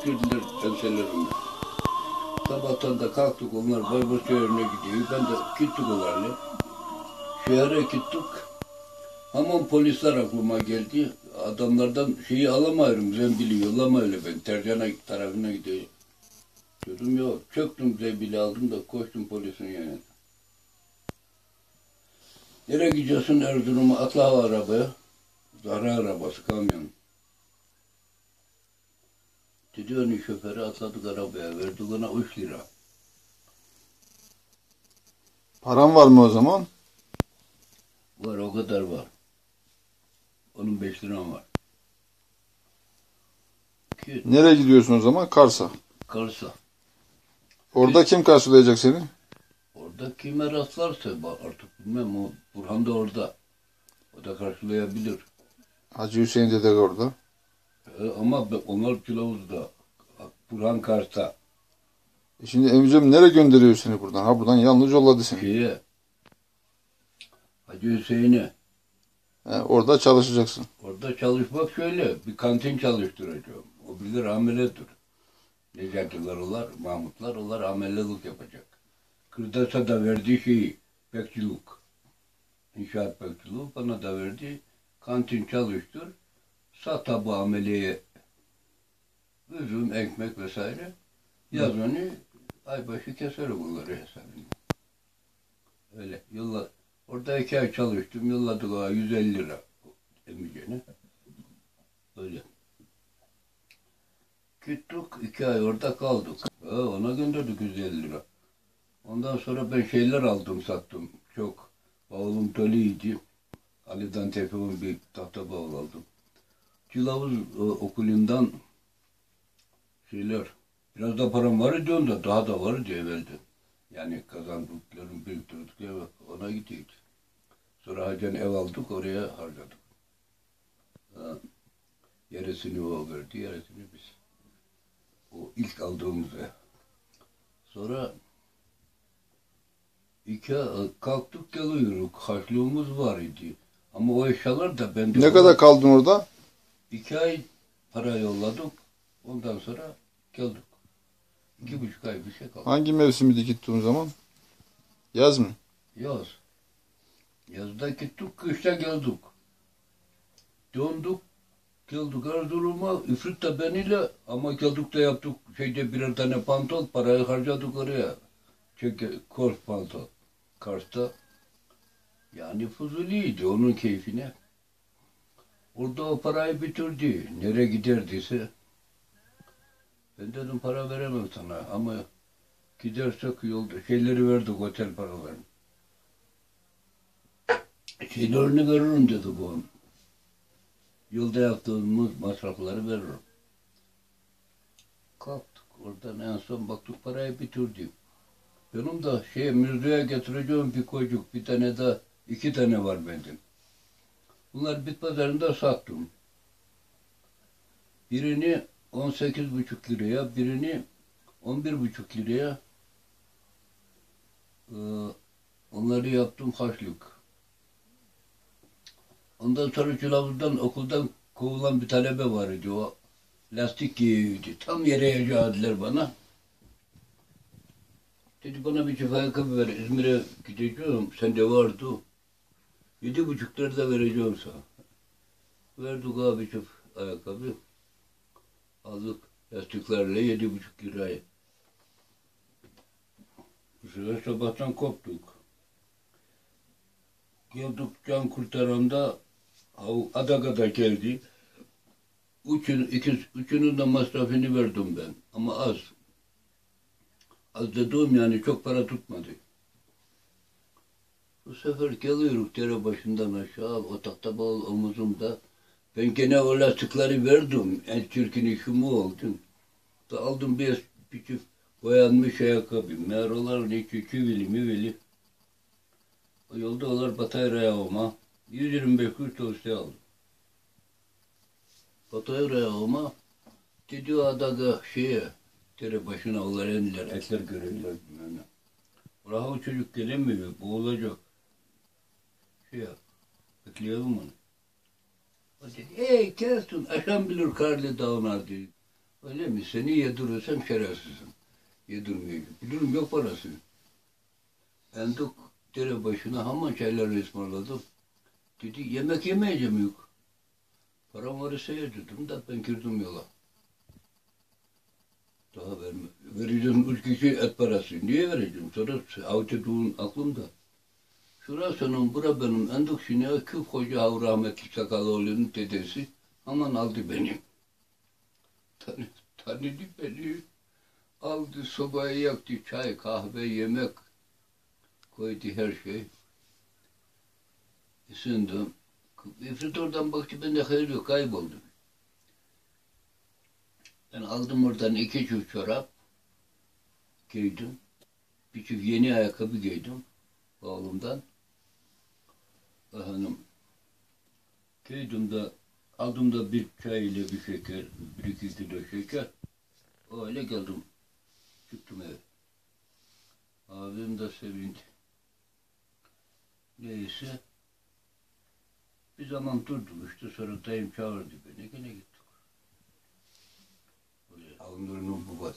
sökürdüler enselerimi. Sabahtan da kalktık, onlar Bayburt şehrine gidiyor. Ben de gittik onlarla. Şehre gittik. Hemen polisler aklıma geldi. Adamlardan şeyi alamıyorum, zembili yollamayla ben. Tercana tarafına gidiyor. Dedim yok, çöktüm zembili aldım da koştum polisin yanına. Nereye gidiyorsun Erzurum'a? Atla o arabaya. Zahra arabası, kamyon. Dedi onun şoförü, atladık arabaya, verdi bana 3 lira. Param var mı o zaman? Var, o kadar var. Onun 5 liram var. Nereye gidiyorsun o zaman? Kars'a. Kars'a. Orada kim karşılayacak seni? Orada kime rastlarsa artık bilmem, o Burhan da orada. O da karşılayabilir. Hacı Hüseyin dede orada. Ama onlar Kılavuz'da. Burhan Kars'ta. Şimdi emcim nereye gönderiyor seni buradan? Ha buradan yalnız yolladı seni. Şeye, Hacı Hüseyin'e. Orada çalışacaksın. Orada çalışmak şöyle, bir kantin çalıştıracağım. O bilir ameledir. Necatiler olar, Mahmutlar olar, amelelik yapacak. Kırdasa da verdiği şeyi, bekçilik. İnşaat bekçiliği bana da verdi. Kantin çalıştır, sat bu ameleye üzüm, ekmek vesaire. Yaz onu, aybaşı keserim bunları hesabını. Öyle, yıllar. Orada 2 ay çalıştım, yolladık o 150 lira emicene. Öyle. Gittik, 2 ay orada kaldık. Ona gönderdik 150 lira. Ondan sonra ben şeyler aldım, sattım. Çok. Bavulum doluydu. Ali'den Tefe'nin bir tahta bavul aldım. Kılavuz okulundan şeyler. Biraz da param var idi onda, daha da var idi evvelde. Yani kazandıklarım, biriktirdiklerim ona gidiyordu. Sonra hacen ev aldık, oraya harcadık. Yarısını o verdi, yarısını biz. O ilk aldığımız ev. Sonra kalktık geliyoruz. Harçlığımız var idi. Ama o eşyalar da bende. Ne kadar kaldın orada? 2 ay para yolladık. Ondan sonra geldik. 2,5 ay bir şey kaldı. Hangi mevsimiydi gittiğin zaman? Yaz mı? Yaz. Yazda gittik, kışta geldik. Döndük, geldik Erzurum'a. İfrit de beniyle ama geldik de yaptık. Birer tane pantol, parayı harcadık oraya. Çünkü Kors pantol. Kars'ta. Yani Fuzuli'ydi onun keyfine. Orada o parayı bitirdi. Nereye giderdiyse. Ben dedim para veremem sana ama gidersek yolda şeyleri verdik, otel paralarını. Şeylerini veririm dedi bu. Yolda yaptığımız masrafları veririm. Kalktık oradan, en son baktık parayı bitirdi. Benim de müzeye getireceğim bir koycuk, bir tane de 2 tane var benden. Bunlar bit pazarında sattım. Birini 18,5 liraya, birini 11,5 liraya. Onları yaptım harçlık. Ondan sonra Kılavuz'dan, okuldan kovulan bir talebe var idi. O lastik giyiyordu. Tam yere yağdılar bana. Dedi bana bir çift ayakkabı ver. İzmir'e gideceğim. Sende vardı. 7,5 lira da vereceğim sana. Verdik abi çift ayakkabı. Aldık lastiklerle 7,5 liraya. Bu sefer sabahtan koptuk. Geldik can kurtaranda Adaga'da geldi. Üçünün de masrafını verdim ben. Ama az. Az dediğim yani çok para tutmadı. Bu sefer geliyoruz dere başından aşağı, o tahta bağlı omuzumda. Ben gene o lastikleri verdim. En çirkin işim o oldu. Da aldım bir çift boyanmış ayakkabı. Meğer onlar ne çivili mivili. O yolda onlar Batayra'ya ama 125 kuruş çalıştı aldım. Batayra'ya ama dedi o adaga dere başına onlar indiler, etler görüyorlar bilmem ne. Rahat o çocuk gelemiyor, boğulacak. Bekleyelim onu. O dedi, kestin, aşan bilir karlı dağınar diyor. Öyle mi? Seni yediriyorsam şerefsizim. Yedirmeyeceğim. Bilirim yok parası. Enduk dere başına hamam çayları ısmarladım. Dedi yemek yemeyeceğim yok. Param var ise yedirdim da ben girdim yola. Daha verme. Vereceğim 3 kişi et parası. Niye vereceğim? Sonra avcıduğun aklımda. Şurasının bura benim enduk şine küp hoca rahmetli Sakaloğlu'nun dedesi aman aldı beni. Tanıdı beni. Aldı sobayı yaktı. Çay, kahve, yemek koydu her şey. Isındım. İfrit oradan baktı ben de hayır yok kayboldum. Ben aldım oradan 2 çift çorap giydim. Bir çift yeni ayakkabı giydim oğlumdan. Hanım giydim de aldım da bir çay ile bir şeker, 1-2 kilo şeker. Öyle geldim. Çıktım eve. Abim de sevindi. Neyse. Bir zaman durdum işte sonra dayım çağırdı beni. Gene gittik. Avnur'un babası.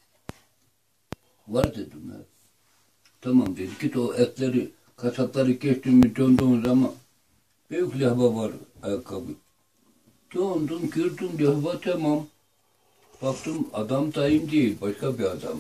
Var dedim ya. Tamam dedi git o etleri, kasapları geçtim mi döndüğün zaman büyük lehva var ayakkabı. Döndüm girdim lehva tamam. Baktım adam dayım değil başka bir adam.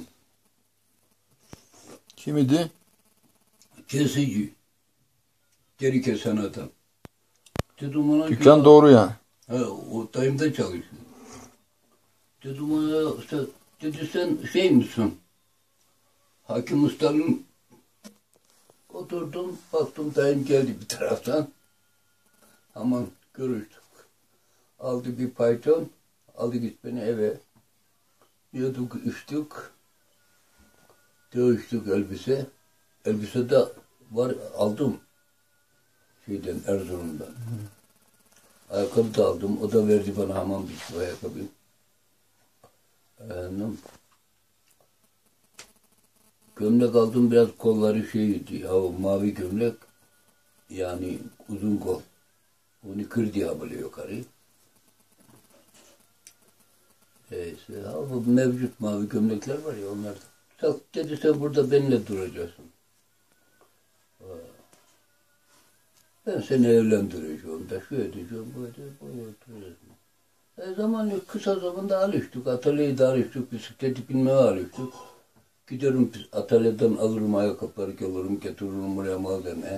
Kim idi? Kesici. Deri kesen adam. Dedim ona Dükkan doğru yani. O dayımda çalışıyor. Dedim ona dedi sen şey misin? Hakim Usta'nın oturdum baktım dayım geldi bir taraftan. Aman görüştük. Aldı bir payton, aldı git beni eve. Yiyorduk, içtik. Dövüştük elbise. Elbise de var aldım. Şeyden Erzurum'dan. Ayakkabı da aldım. O da verdi bana hamam biçim ayakkabı. Gömlek aldım biraz kolları şeydi. Ya mavi gömlek. Yani uzun kol. Onu kır diye böyle yukarı. Neyse. Bu mevcut mavi gömlekler var ya onlar. Dedi sen burada benimle duracaksın. Ben seni evlendireceğim da şu edeceğim, bu edeceğim, bu edeceğim. Zaman kısa zamanda alıştık, atölyeyi de alıştık, bisikleti binmeye alıştık. Giderim atölyeden alırım ayakkabıları, gelirim, getiririm buraya malzeme.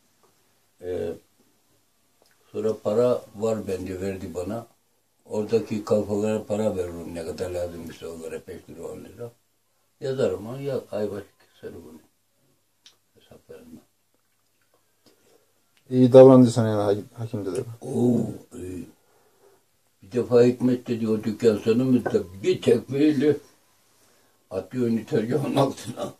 Sonra para var bende, verdi bana. Oradaki kalfalara para veririm, ne kadar lazımsa onlara 5 lira, 10 lira. Yazarım ama ya aybaşı keserim bunu. Hesap vermem. İyi davrandı sana yani hakim dedi. Bir defa Hikmet dedi o dükkan sonumuzda bir tekmeyle atıyor onu tezgahın altına.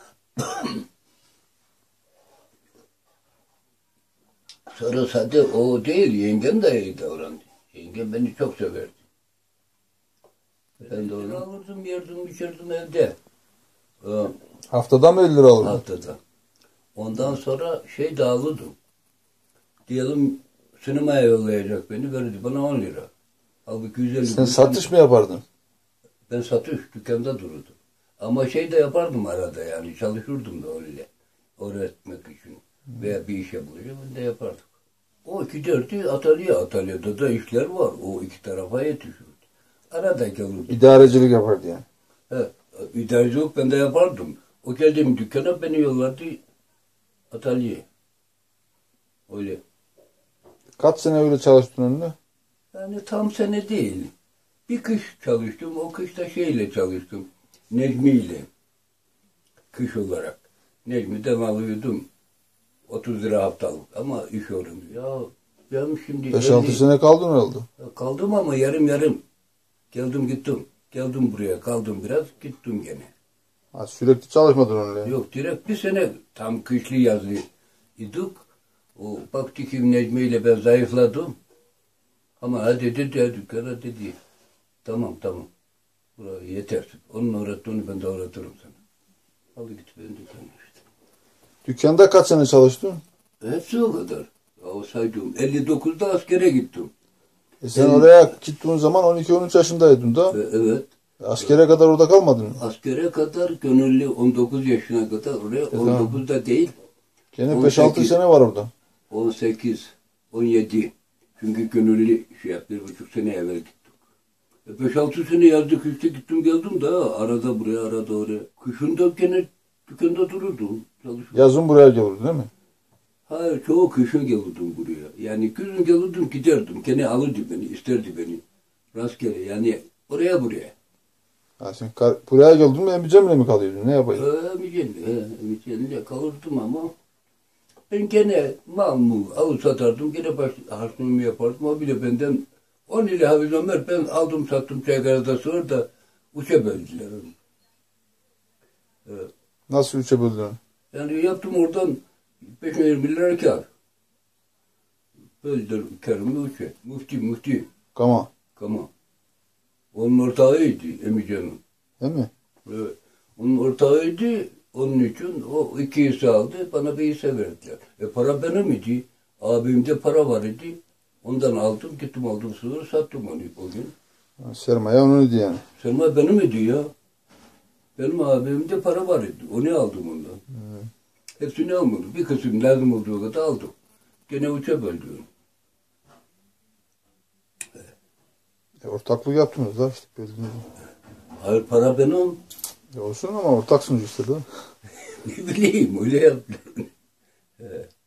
Sonra sadece o değil, yengem de iyi davrandı. Yengem beni çok severdi. Ben de onu alırdım, yerdim, içirdim evde. Haftada mı 50 lira aldın? Haftada. Ondan sonra dağılırdım. Diyelim sinemaya yollayacak beni, verdi bana 10 lira. Halbuki 150 Sen satış mı yapardın? Ben satış dükkanda dururdum. Ama de yapardım arada yani çalışırdım da öyle. Öğretmek için veya bir işe bulacağım ben de yapardık. O giderdi atölyede de işler var. O iki tarafa yetişirdi. Arada gelirdi. İdarecilik yapardı yani. He, idarecilik ben de yapardım. O geldiğim dükkana beni yollardı atölyeye. Öyle. Kaç sene öyle çalıştın önünde? Yani tam sene değil. Bir kış çalıştım. O kışta çalıştım. Necmi ile. Kış olarak. Necmi'den alıyordum. 30 lira haftalık. Ama iş olmuyor. Ya ben şimdi 5-6 sene kaldın herhalde. kaldım ama yarım. Geldim gittim. Geldim buraya kaldım biraz. Gittim gene. Ha, sürekli çalışmadın öyle. Yok direkt bir sene tam kışlı yazı idik. O baktı ki Necmi ile ben zayıfladım. Ama hadi dedi dükkana dedi. Tamam. Buraya yeter. Onun öğrettiğini ben de öğretirim sana. Aldı git ben dükkana işte. Dükkanda kaç sene çalıştın? Hepsi o kadar. O saydım. 59'da askere gittim. Sen oraya gittiğin zaman 12-13 yaşındaydın da. Evet. Askere kadar orada kalmadın mı? Askere kadar gönüllü 19 yaşına kadar oraya 19'da değil. Gene 5-6 18. sene var orada. 18, 17. Çünkü gönüllü şey yaptı. 1,5 sene evvel gittik. 5-6 sene yazdık işte gittim geldim de arada buraya arada oraya. Kışın da gene dükkanda dururdum. Çalışıyordum. Yazın buraya gelirdi değil mi? Hayır çoğu kışın gelirdim buraya. Yani kışın gelirdim giderdim. Gene alırdı beni isterdi beni. Rastgele yani oraya buraya. Ha, sen buraya geldin mi Emicem'le mi kalıyordun? Ne yapıyordun? Emicen'le kalırdım ama ben gene mal mı alıp satardım. Gene harçlığımı yapardım. O bile benden 10 lira Hafiz Ömer ben aldım sattım Çaykara'da sonra da uça böldüler onu. Nasıl üçe böldün? Yani yaptım oradan 5-20 lira kar. Böldüler karımı uça. Mufti. Kama. Onun ortağıydı Emice'nin. Değil mi? Evet. Onun ortağıydı. Onun için o 2 hisse aldı. Bana bir hisse verdiler. Para benim idi. Abimde para var idi. Ondan aldım. Gittim aldım sonra sattım onu o gün. Sermaye onun idi yani. Sermaye benim idi ya. Benim abimde para var idi. Onu aldım ondan. Hepsini almadım. Bir kısım lazım olduğu kadar aldım. Gene uça böldüm. Ortaklık yaptınız da işte böldünüz. Hayır para benim. Olsun ama ortaksınız işte değil mi? Ne bileyim öyle yaptılar.